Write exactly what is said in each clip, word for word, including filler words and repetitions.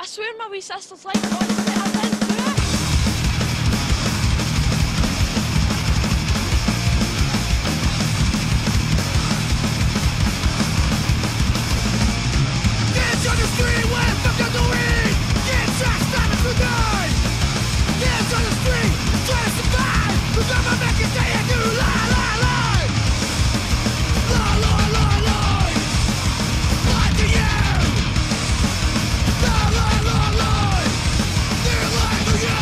swear my wee sister's like, honestly, I didn't do it. Kids on the street with fucking the weed. Kids just starting to die. Kids on the street trying to survive. The government making say you do lie, lie, lie. Lie, lie, lie, lie. Lie to you. Lie, lie, lie, lie. They lie to you.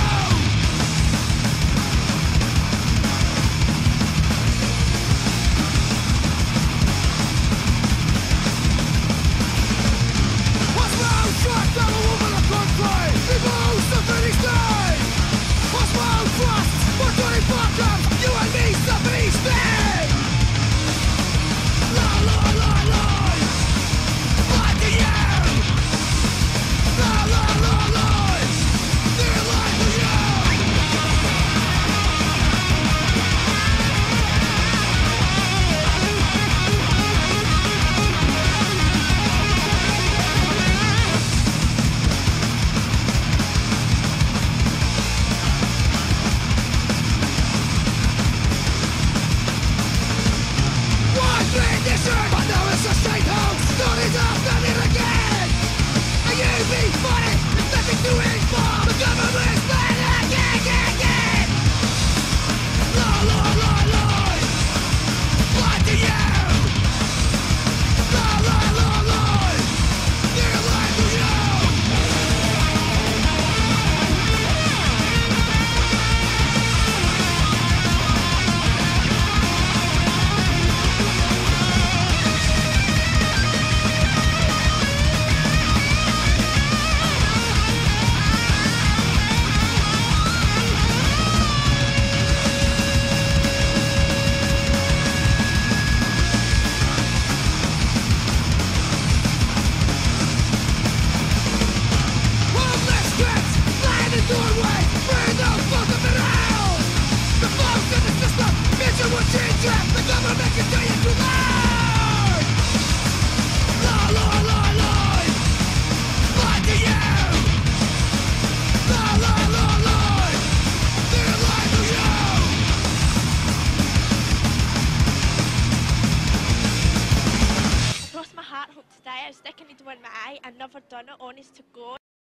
What's wrong? Trust that a woman of country. People who suffer these days. What's wrong? Trust for twenty-four times. You and me suffer each day. Lie, lie, lie, lie. Lie to you. Lie, lie, lie, lie. They lie to you. One tradition, but now it's a state home. Stories of done it again. And you be funny, there's nothing to it for. The government is bad again, again, again. Lie, lie, lie, lie. Lie to you. Lie, lie, lie, lie. They lie to you. Homeless kids lying in doorways, bring the fuck of it out. The folks in the system, mission will change it. The government can tell you too loud. Lie, lie, lie, lie. Lie to you. Lie, lie, lie, lie. They lie to you. I crossed my heart hope today. I was sticking needle in my eye. I never done it, honest to God.